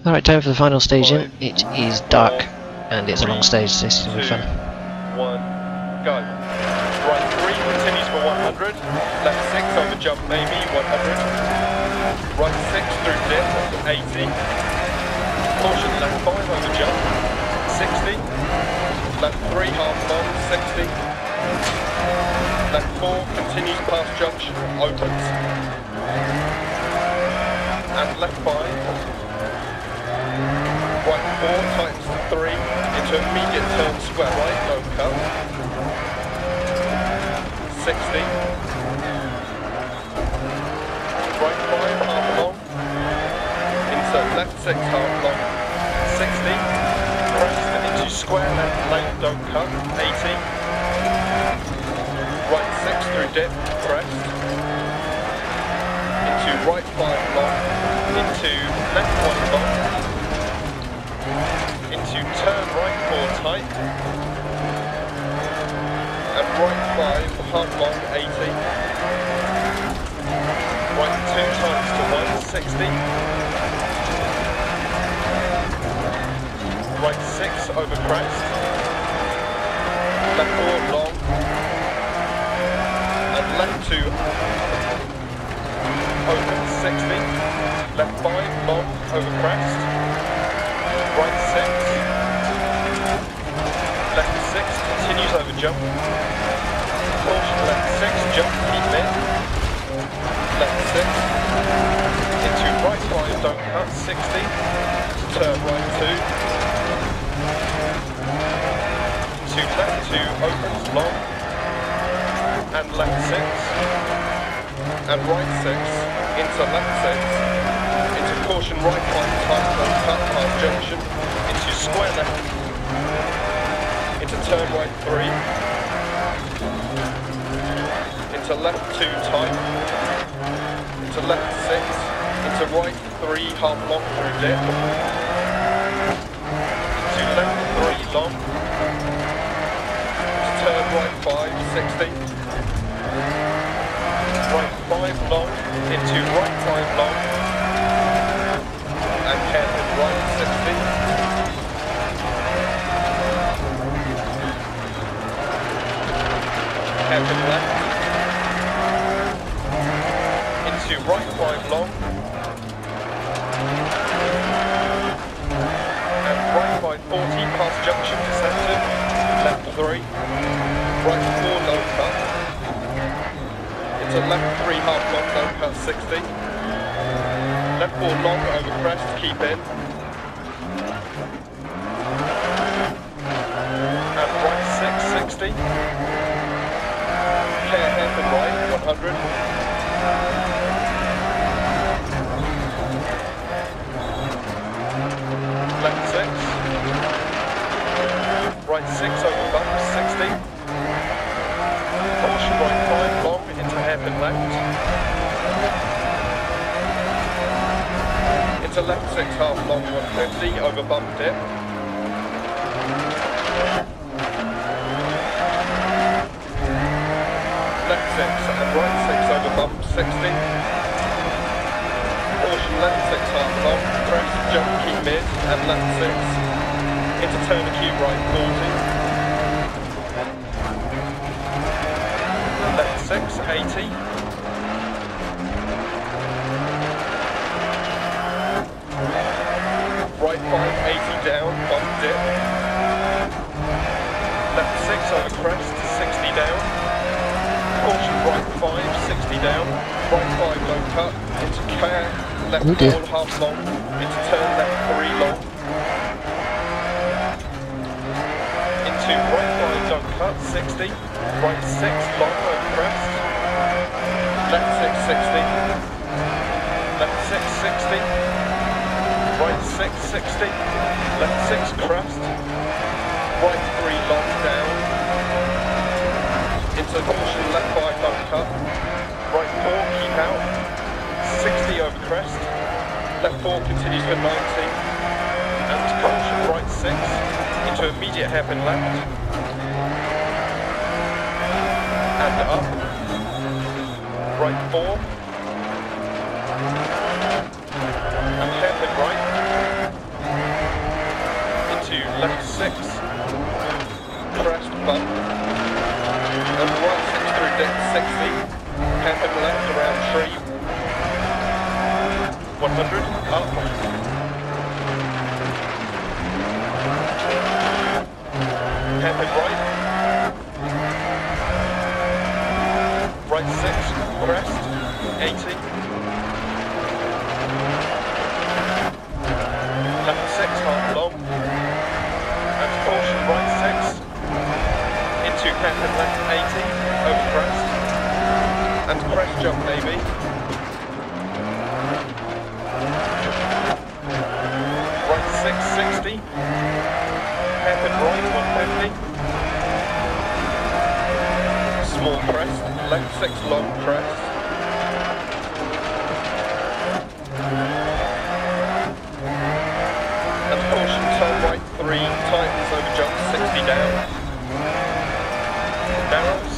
Alright, time for the final stage in. It is dark and it's a long stage, so this is going to be fun. 1, go. Right 3 continues for 100. Left 6 over jump maybe, 100. Right 6 through dip, 80. Caution left 5 over jump, 60. Left 3 half long, 60. Left 4 continues past junction, opens. And left 5. Right 4 tightens to 3 into immediate turn square right, no cut. 60. Right 5 half long. Into left 6 half long. 60. Crest into square left lane, don't cut. 80. Right 6 through dip, crest. Into right 5 long. Into left 1 long. Into turn right 4 tight, and right 5 half long 80, right 2 times to 1 60, right 6 over crest, left 4 long, and left 2 open 60, left 5 long over crest, right 6, left 6 continues over jump, caution left 6 jump, keep mid, left 6, into right 5 don't cut, 60, turn right 2, to left 2 opens long, and left 6, and right 6, into left 6, into caution right 5 tight, don't cut, past junction, into square left, into turn right 3, into left 2 tight, into left 6, into right 3 half long through dip, into left 3 long, into turn right 5, 60, right 5 long, into right 5 long, and hairpin right 60. Hairpin left, into right 5 long, and right 5 40 past junction to centre, left 3, right 4 low cut, into left 3 half long low cut 60, left 4 long over crest, keep in, and right 6 60. Hairpin right, 100. Left 6. Right 6 over bump, 60. Caution right 5 long into hairpin left. Into left 6 half long, 150 over bump dip. Left 6 and right 6 over bump 60. Caution left 6 half long, crest, jump, keep mid, and left 6. Into turn acute right 40. Left 6, 80. Right 5, 80 down, bump dip. Left 6 over crest, 60 down. Caution right 5, 60 down, right 5 low cut, into care, left 4 half long, into turn left 3 long, into right 5 don't cut, 60, right 6 long over crest, left 6 60, left 6 60, right 6 60, left 6 crest, right 3 long down, into caution left 5 don't cut, right 4 keep out, 60 over crest, left 4 continues for 90, and caution right 6, into immediate hairpin left, and up, right 4, and hairpin right, up. Hairpin right. Right 6, crest, 80. Left 6, half long. And caution, right 6. Into hairpin left 80, over crest. And crest jump maybe. Right 6, 60. Hairpin right 150. Small crest, left 6 long crest. And caution, turn right 3, tightens over jump 60 down. Narrows.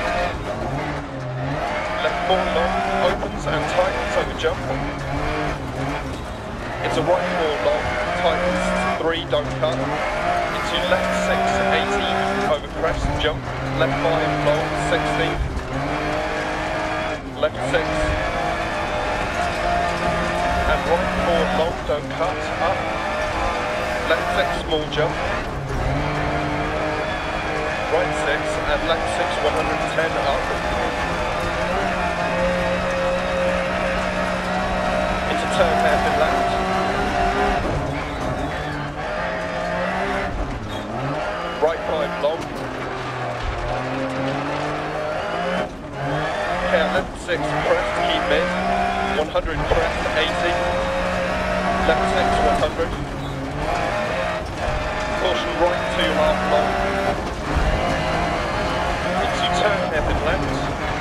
Left 4 long, opens and tightens over jump. Into right 4 long, tightens 3, don't cut. Into left 6, 80, over crest, jump. Left 5 long, 60. Left 6. And right 4 long, don't cut, up. Left 6, small jump. Right 6 and left 6, 110 up. Into turn hairpin left. Right 5 long. Okay, left 6 crest, keep mid. 100 crest, 80. Left 6, 100. Caution right 2 half long. Into turn hairpin left.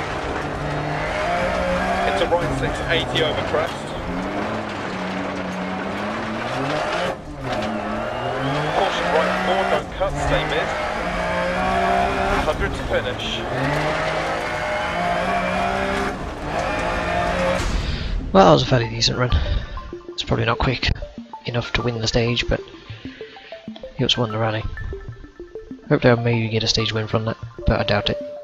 Into right 6, 80 over crest. Caution right 4, don't cut, stay mid. 100 to finish. Well, that was a fairly decent run. It's probably not quick enough to win the stage, but it was won the rally. Hopefully I'll maybe get a stage win from that, but I doubt it.